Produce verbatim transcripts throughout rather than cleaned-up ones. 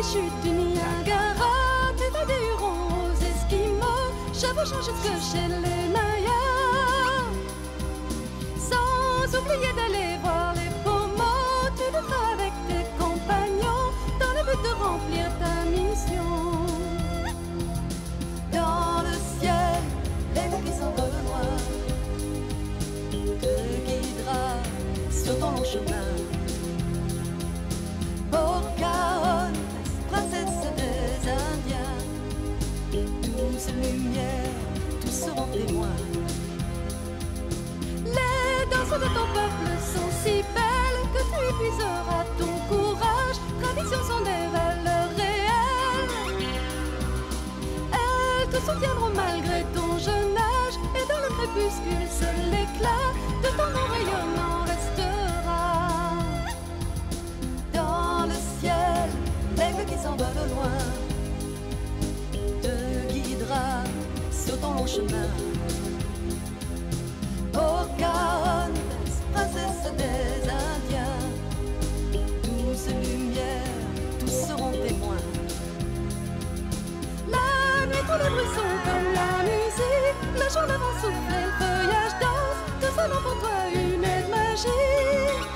chutes du Niagara, tu vas des Hurons aux Esquimaux, chevauchant jusque chez les Mayas. Sans oublier d'aller voir les Pomos, tu le feras avec tes compagnons, dans le but de remplir ta mission. Dans le ciel, l'aigle qui s'envole loin te guidera sur ton long chemin. Pocahontas, princesse des Indiens, douce lumière, tous seront témoins. Les danses de ton peuple sont si belles que tu épuiseras ton courage. Traditions sont des valeurs réelles. Elles te soutiendront malgré ton jeune âge, et dans le crépuscule seul l'éclat de ton nom rayonnant restera. Dans le ciel, l'aigle qui s'envole au loin te guidera sur ton long chemin. Pocahontas, princesse des Indiens, douce lumière, tous seront témoins. La nuit, tous les bruits sont comme la musique, le jour d'avant souffle et le feuillage danse, tout seul pour toi une aide magique.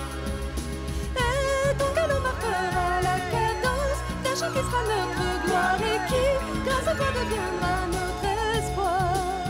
Et ton galop marquera la cadence d'un chant qui sera notre gloire et qui, grâce à toi, deviendra notre espoir.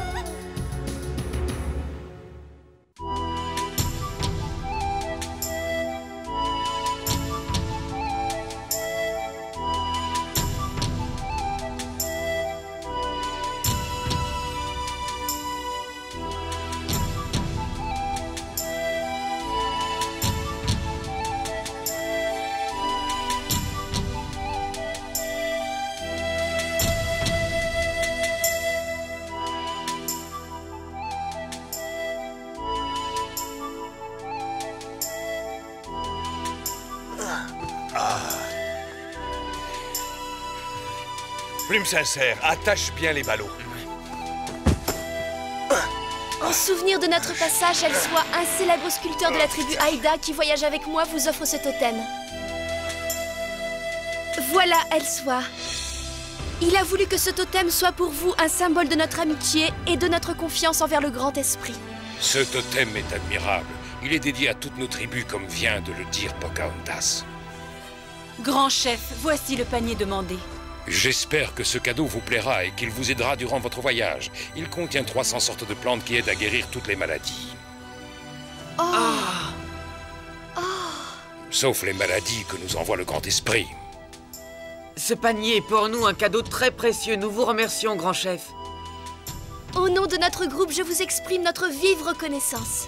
Plume sincère, attache bien les ballots. En souvenir de notre passage, Elsois, un célèbre sculpteur de la tribu Haïda qui voyage avec moi, vous offre ce totem. Voilà, Elsois. Il a voulu que ce totem soit pour vous un symbole de notre amitié et de notre confiance envers le grand esprit. Ce totem est admirable. Il est dédié à toutes nos tribus, comme vient de le dire Pocahontas. Grand chef, voici le panier demandé. J'espère que ce cadeau vous plaira et qu'il vous aidera durant votre voyage. Il contient trois cents sortes de plantes qui aident à guérir toutes les maladies. Oh. Ah. Oh. Sauf les maladies que nous envoie le grand esprit. Ce panier est pour nous un cadeau très précieux. Nous vous remercions, grand chef. Au nom de notre groupe, je vous exprime notre vive reconnaissance.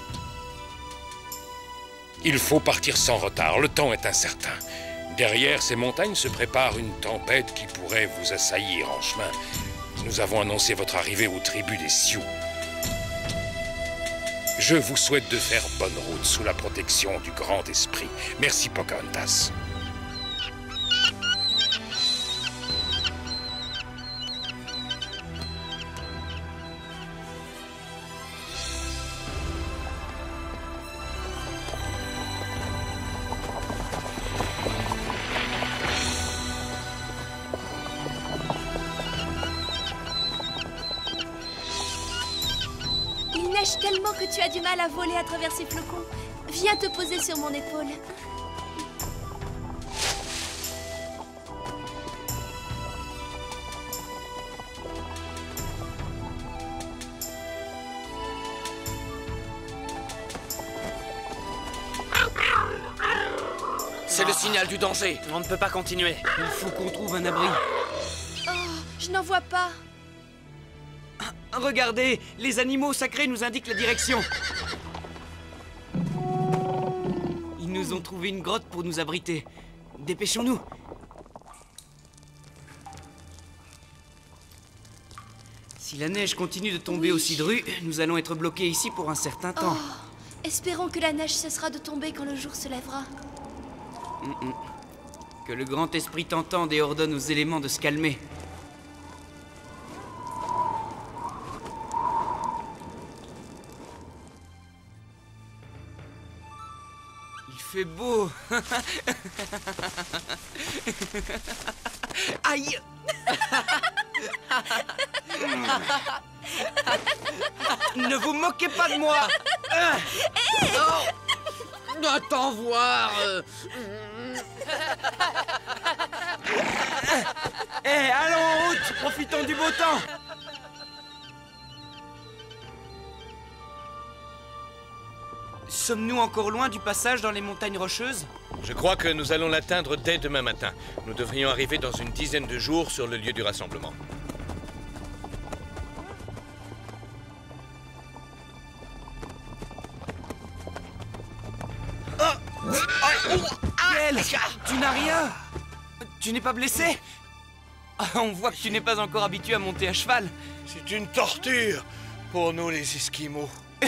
Il faut partir sans retard. Le temps est incertain. Derrière ces montagnes se prépare une tempête qui pourrait vous assaillir en chemin. Nous avons annoncé votre arrivée aux tribus des Sioux. Je vous souhaite de faire bonne route sous la protection du grand esprit. Merci, Pocahontas. Il neige tellement que tu as du mal à voler à travers ces flocons. Viens te poser sur mon épaule. C'est le signal du danger. On ne peut pas continuer. Il faut qu'on trouve un abri. Oh, je n'en vois pas. Regardez, les animaux sacrés nous indiquent la direction. Ils nous ont trouvé une grotte pour nous abriter. Dépêchons-nous. Si la neige continue de tomber Oui. aussi drue, nous allons être bloqués ici pour un certain temps. Oh, espérons que la neige cessera de tomber quand le jour se lèvera. Mm -mm. Que le grand esprit t'entende et ordonne aux éléments de se calmer. Il fait beau. Aïe! Ne vous moquez pas de moi! Hey oh. Attends voir euh... Eh, hey, allons en route! Profitons du beau temps! Sommes-nous encore loin du passage dans les montagnes rocheuses? Je crois que nous allons l'atteindre dès demain matin. Nous devrions arriver dans une dizaine de jours sur le lieu du rassemblement. Gaël, tu n'as rien? Tu n'es pas blessé? On voit que tu n'es pas encore habitué à monter à cheval. C'est une torture pour nous les Esquimaux.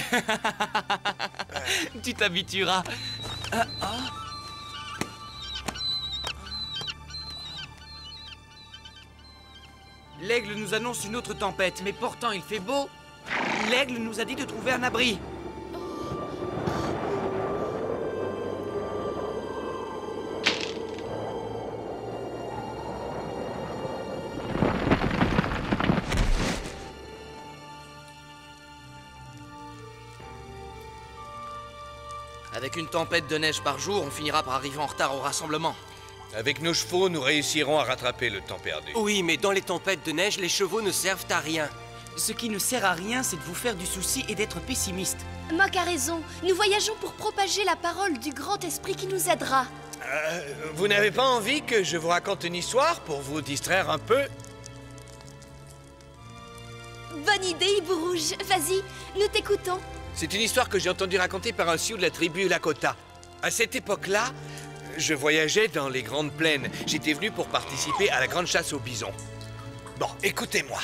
Tu t'habitueras. Ah, ah. L'aigle nous annonce une autre tempête, mais pourtant il fait beau. L'aigle nous a dit de trouver un abri. Avec une tempête de neige par jour, on finira par arriver en retard au rassemblement. Avec nos chevaux, nous réussirons à rattraper le temps perdu. Oui, mais dans les tempêtes de neige, les chevaux ne servent à rien. Ce qui ne sert à rien, c'est de vous faire du souci et d'être pessimiste. Mock a raison. Nous voyageons pour propager la parole du grand esprit qui nous aidera. Euh, vous n'avez pas envie que je vous raconte une histoire pour vous distraire un peu? Bonne idée, Hibou Rouge. Vas-y, nous t'écoutons. C'est une histoire que j'ai entendu raconter par un Sioux de la tribu Lakota. À cette époque-là, je voyageais dans les grandes plaines. J'étais venu pour participer à la grande chasse aux bisons. Bon, écoutez-moi.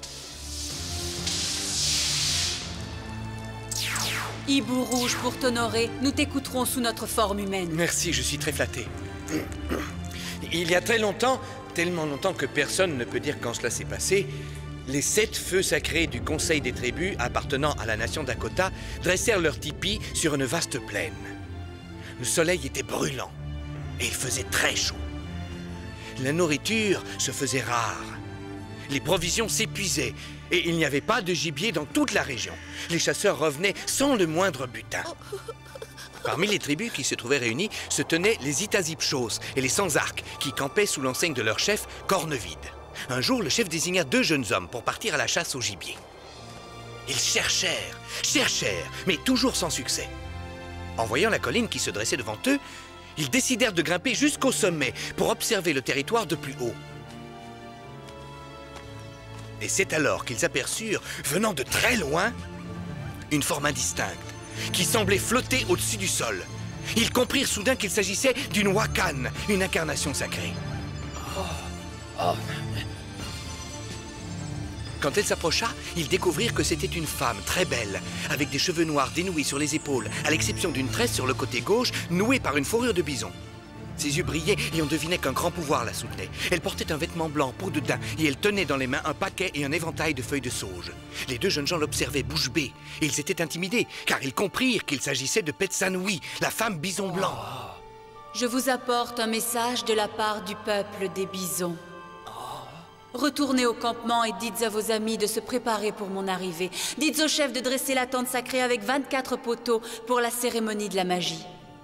Hibou Rouge, pour t'honorer, nous t'écouterons sous notre forme humaine. Merci, je suis très flatté. Il y a très longtemps, tellement longtemps que personne ne peut dire quand cela s'est passé, les sept feux sacrés du Conseil des tribus appartenant à la nation Dakota dressèrent leur tipi sur une vaste plaine. Le soleil était brûlant et il faisait très chaud. La nourriture se faisait rare. Les provisions s'épuisaient et il n'y avait pas de gibier dans toute la région. Les chasseurs revenaient sans le moindre butin. Parmi les tribus qui se trouvaient réunies se tenaient les Itazipchos et les Sans-Arcs qui campaient sous l'enseigne de leur chef, Cornevide. Un jour, le chef désigna deux jeunes hommes pour partir à la chasse au gibier. Ils cherchèrent, cherchèrent, mais toujours sans succès. En voyant la colline qui se dressait devant eux, ils décidèrent de grimper jusqu'au sommet pour observer le territoire de plus haut. Et c'est alors qu'ils aperçurent, venant de très loin, une forme indistincte qui semblait flotter au-dessus du sol. Ils comprirent soudain qu'il s'agissait d'une Wakan, une incarnation sacrée. Oh. Oh. Quand elle s'approcha, ils découvrirent que c'était une femme très belle, avec des cheveux noirs dénoués sur les épaules, à l'exception d'une tresse sur le côté gauche, nouée par une fourrure de bison. Ses yeux brillaient et on devinait qu'un grand pouvoir la soutenait. Elle portait un vêtement blanc, peau de daim, et elle tenait dans les mains un paquet et un éventail de feuilles de sauge. Les deux jeunes gens l'observaient bouche bée, et ils étaient intimidés, car ils comprirent qu'il s'agissait de Petsanui, la femme bison blanc. Je vous apporte un message de la part du peuple des bisons. Retournez au campement et dites à vos amis de se préparer pour mon arrivée. Dites au chef de dresser la tente sacrée avec vingt-quatre poteaux pour la cérémonie de la magie.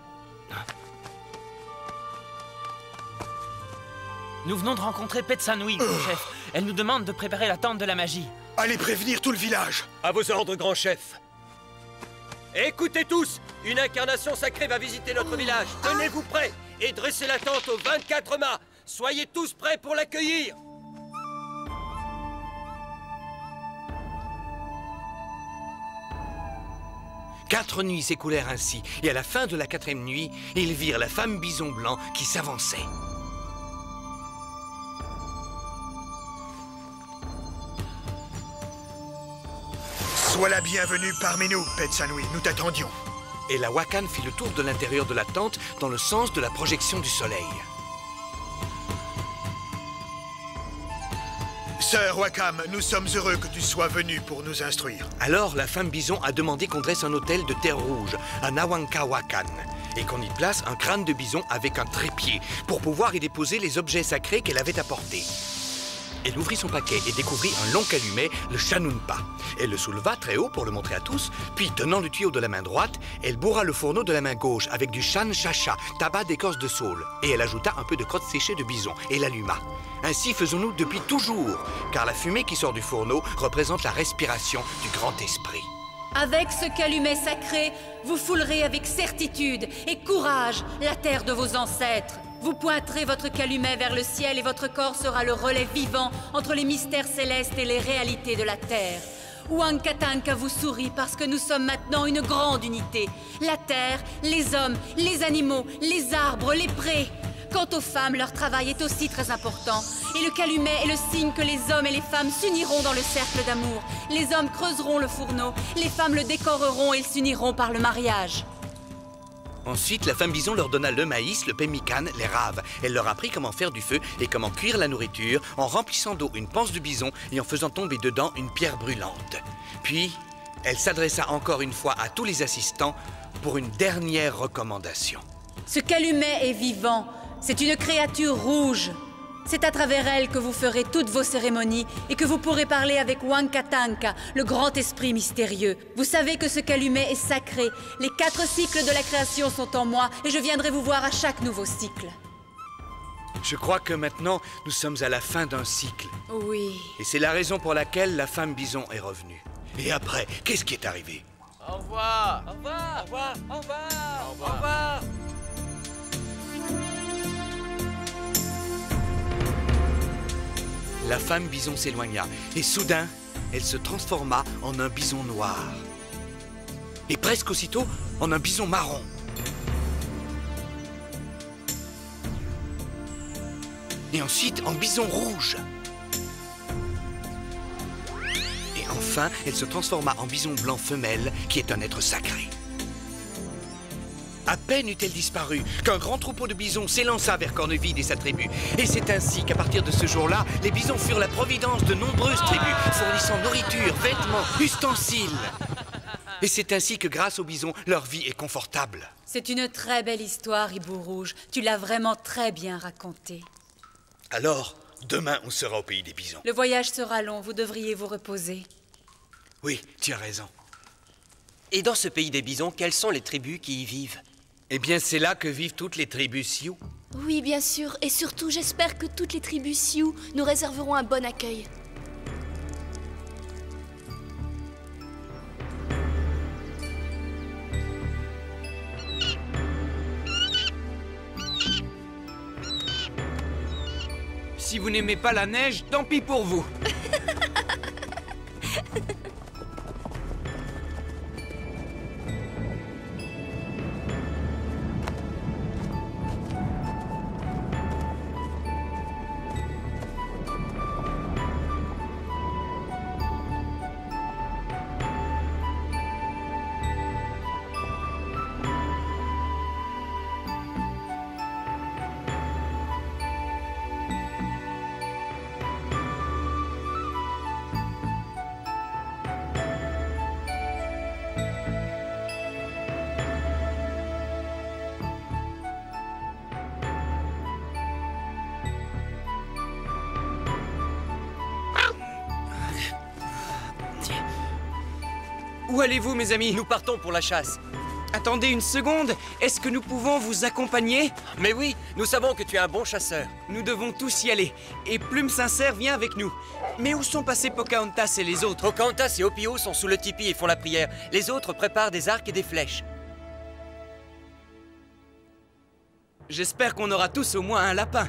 Nous venons de rencontrer Petsanui, mon chef. Elle nous demande de préparer la tente de la magie. Allez prévenir tout le village. À vos ordres, grand chef. Écoutez tous, une incarnation sacrée va visiter notre village. Tenez-vous prêts et dressez la tente aux vingt-quatre mâts. Soyez tous prêts pour l'accueillir. Quatre nuits s'écoulèrent ainsi, et à la fin de la quatrième nuit, ils virent la femme bison blanc qui s'avançait. Sois la bienvenue parmi nous, Petsanui, nous t'attendions. Et la Wakan fit le tour de l'intérieur de la tente dans le sens de la projection du soleil. Sœur Wakam, nous sommes heureux que tu sois venu pour nous instruire. Alors, la femme bison a demandé qu'on dresse un autel de terre rouge, un Awanka Wakan, et qu'on y place un crâne de bison avec un trépied, pour pouvoir y déposer les objets sacrés qu'elle avait apportés. elle ouvrit son paquet et découvrit un long calumet, le Chanunpa. Elle le souleva très haut pour le montrer à tous, puis tenant le tuyau de la main droite, elle bourra le fourneau de la main gauche avec du Shan Chacha, tabac d'écorce de saule, et elle ajouta un peu de crotte séchée de bison et l'alluma. Ainsi faisons-nous depuis toujours, car la fumée qui sort du fourneau représente la respiration du grand esprit. Avec ce calumet sacré, vous foulerez avec certitude et courage la terre de vos ancêtres. Vous pointerez votre calumet vers le ciel et votre corps sera le relais vivant entre les mystères célestes et les réalités de la terre. Huancatanca vous sourit parce que nous sommes maintenant une grande unité. La terre, les hommes, les animaux, les arbres, les prés. Quant aux femmes, leur travail est aussi très important. Et le calumet est le signe que les hommes et les femmes s'uniront dans le cercle d'amour. Les hommes creuseront le fourneau, les femmes le décoreront et ils s'uniront par le mariage. Ensuite, la femme bison leur donna le maïs, le pemmican, les raves. Elle leur apprit comment faire du feu et comment cuire la nourriture en remplissant d'eau une panse de bison et en faisant tomber dedans une pierre brûlante. Puis, elle s'adressa encore une fois à tous les assistants pour une dernière recommandation. Ce calumet est vivant. C'est une créature rouge. C'est à travers elle que vous ferez toutes vos cérémonies et que vous pourrez parler avec Huancatanca, le grand esprit mystérieux. Vous savez que ce calumet est sacré. Les quatre cycles de la création sont en moi et je viendrai vous voir à chaque nouveau cycle. Je crois que maintenant, nous sommes à la fin d'un cycle. Oui. Et c'est la raison pour laquelle la femme bison est revenue. Et après, qu'est-ce qui est arrivé? Au revoir. Au revoir. Au revoir. Au revoir. Au revoir. Au revoir. La femme bison s'éloigna, et soudain, elle se transforma en un bison noir. Et presque aussitôt, en un bison marron. Et ensuite, en bison rouge. Et enfin, elle se transforma en bison blanc femelle, qui est un être sacré. À peine eut-elle disparu qu'un grand troupeau de bisons s'élança vers Cornevide et sa tribu. Et c'est ainsi qu'à partir de ce jour-là, les bisons furent la providence de nombreuses tribus, fournissant nourriture, vêtements, ustensiles. Et c'est ainsi que grâce aux bisons, leur vie est confortable. C'est une très belle histoire, Hibou Rouge. Tu l'as vraiment très bien racontée. Alors, demain, on sera au pays des bisons. Le voyage sera long, vous devriez vous reposer. Oui, tu as raison. Et dans ce pays des bisons, quelles sont les tribus qui y vivent? Eh bien, c'est là que vivent toutes les tribus Sioux. Oui, bien sûr. Et surtout, j'espère que toutes les tribus Sioux nous réserveront un bon accueil. Si vous n'aimez pas la neige, tant pis pour vous. Où allez-vous, mes amis? Nous partons pour la chasse. Attendez une seconde, est-ce que nous pouvons vous accompagner? Mais oui, nous savons que tu es un bon chasseur. Nous devons tous y aller, et Plume Sincère vient avec nous. Mais où sont passés Pocahontas et les autres? Pocahontas et Opio sont sous le tipi et font la prière. Les autres préparent des arcs et des flèches. J'espère qu'on aura tous au moins un lapin.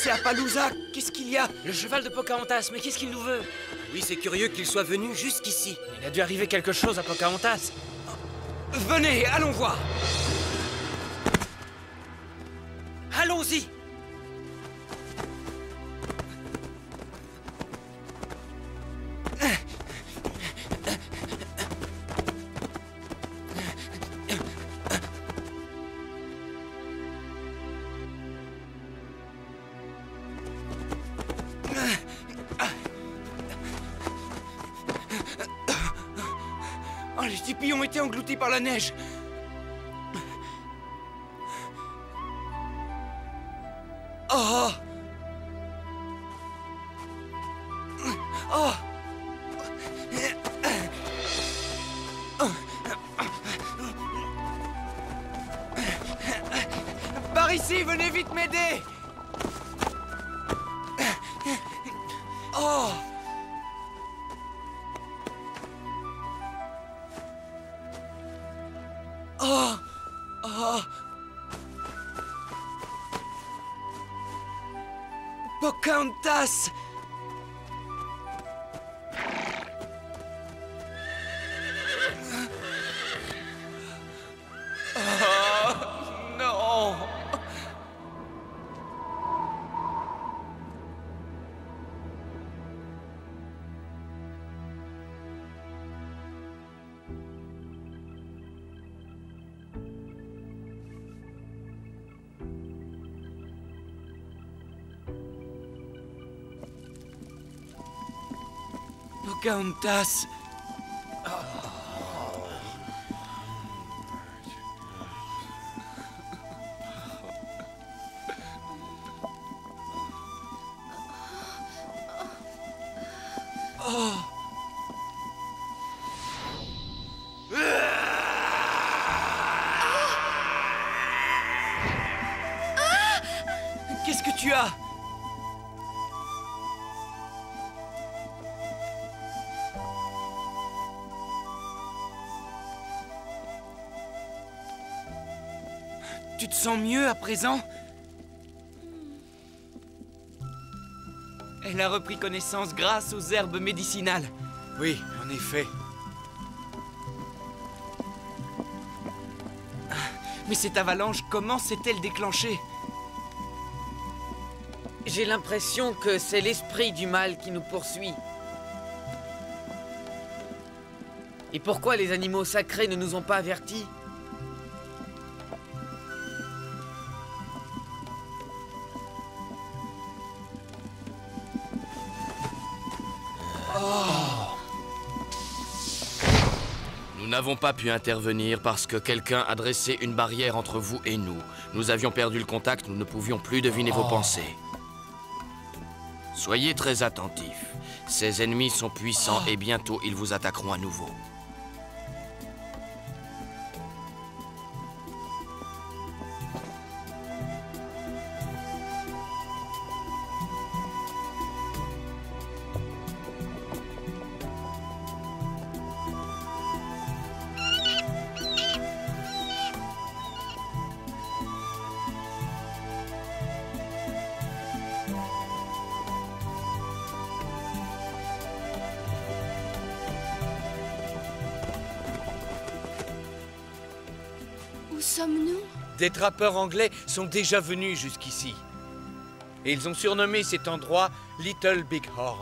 c'est Appaloosa. Qu'est-ce qu'il y a? Le cheval de Pocahontas, mais qu'est-ce qu'il nous veut? Oui, c'est curieux qu'il soit venu jusqu'ici. Il a dû arriver quelque chose à Pocahontas. Venez, allons voir. Allons-y. Oh, les tipis ont été engloutis par la neige. Oh! Oh! Par ici, venez vite m'aider! Oh! Oh! Oh! Pocahontas! Oh, non! Pocahontas. Oh. Qu'est-ce que tu as? Tu te sens mieux à présent? Elle a repris connaissance grâce aux herbes médicinales. Oui, en effet. Mais cette avalanche, comment s'est-elle déclenchée? J'ai l'impression que c'est l'esprit du mal qui nous poursuit. Et pourquoi les animaux sacrés ne nous ont pas avertis? Nous n'avons pas pu intervenir parce que quelqu'un a dressé une barrière entre vous et nous. Nous avions perdu le contact, nous ne pouvions plus deviner vos pensées. Soyez très attentifs. Ces ennemis sont puissants et bientôt ils vous attaqueront à nouveau. Où sommes-nous? Des trappeurs anglais sont déjà venus jusqu'ici. Et ils ont surnommé cet endroit Little Big Horn.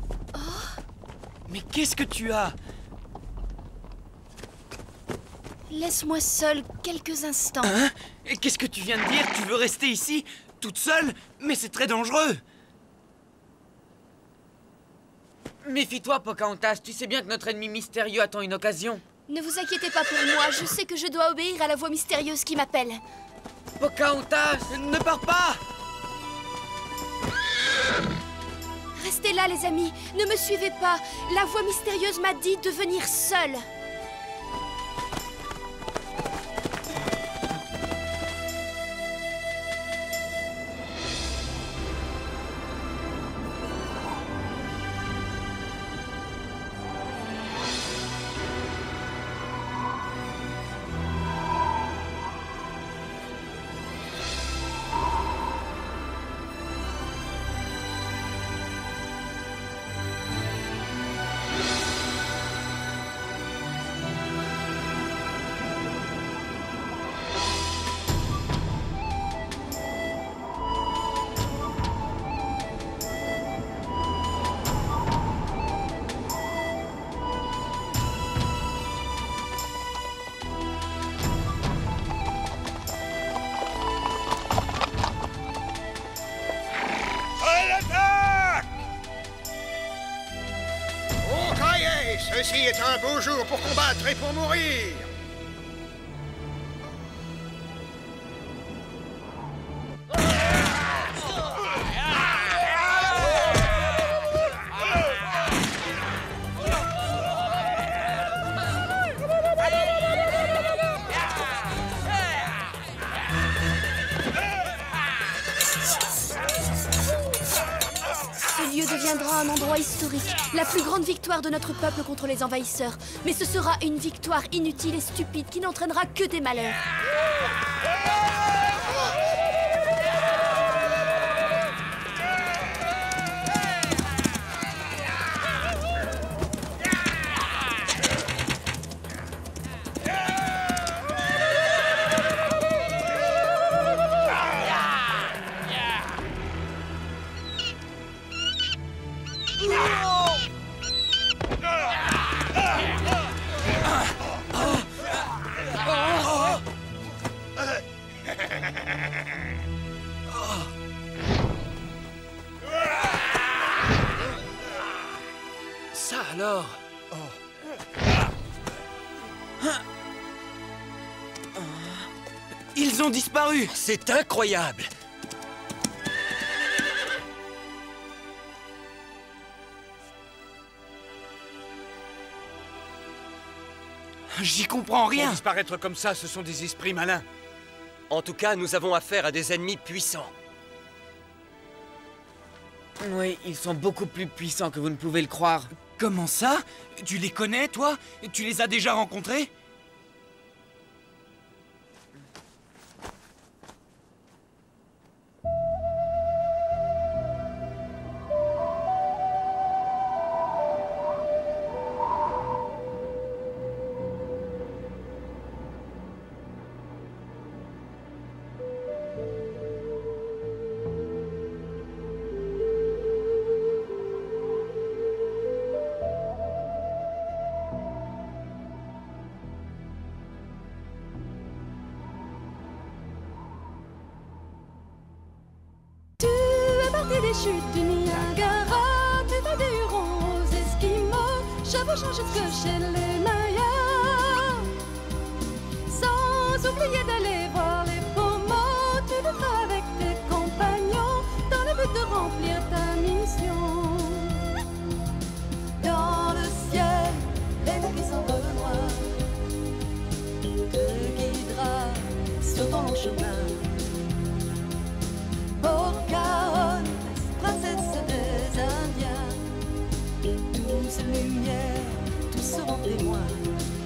Mais qu'est-ce que tu as? Laisse-moi seule quelques instants. Hein? Et qu'est-ce que tu viens de dire? Tu veux rester ici, toute seule? Mais c'est très dangereux. Méfie-toi, Pocahontas. Tu sais bien que notre ennemi mystérieux attend une occasion. Ne vous inquiétez pas pour moi, je sais que je dois obéir à la voix mystérieuse qui m'appelle. Pocahontas, ne pars pas! Restez là, les amis, ne me suivez pas. La voix mystérieuse m'a dit de venir seule. Ceci est un beau jour pour combattre et pour mourir. Ce lieu deviendra un endroit historique, la plus grande victoire de notre peuple contre les envahisseurs. Mais ce sera une victoire inutile et stupide qui n'entraînera que des malheurs. Ça alors? Oh. Ils ont disparu! C'est incroyable! J'y comprends rien! Pour disparaître comme ça, ce sont des esprits malins. En tout cas, nous avons affaire à des ennemis puissants. Oui, ils sont beaucoup plus puissants que vous ne pouvez le croire. Comment ça? Tu les connais, toi? Tu les as déjà rencontrés? Des chutes du Niagara, tu vas des Hurons aux Esquimaux, chevauchant jusque chez les Mayas. Sans oublier d'aller voir les Pomos, tu le feras avec tes compagnons, dans le but de remplir ta mission. Dans le ciel, l'aigle qui s'envole loin te guidera sur ton long chemin. Pocahontas, princesse des Indiens, douce lumière, tous seront témoins.